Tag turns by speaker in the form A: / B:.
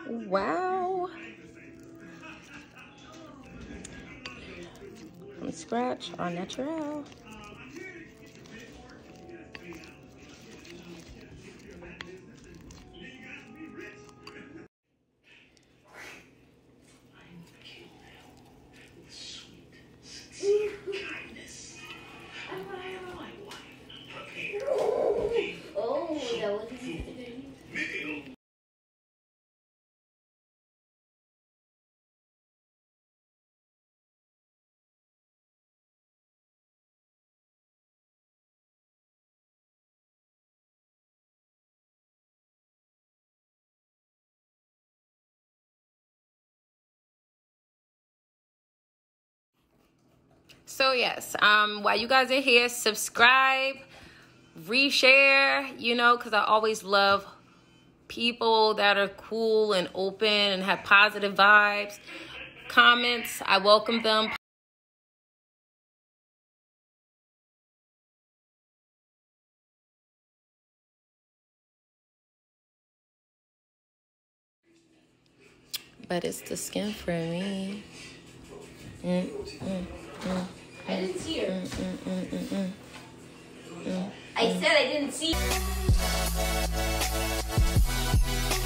A: Wow. From scratch or natural. So yes, while you guys are here, subscribe, reshare, you know, because I always love people that are cool and open and have positive vibes. Comments, I welcome them. But it's the skin for me.
B: I didn't see her. I said I didn't see her.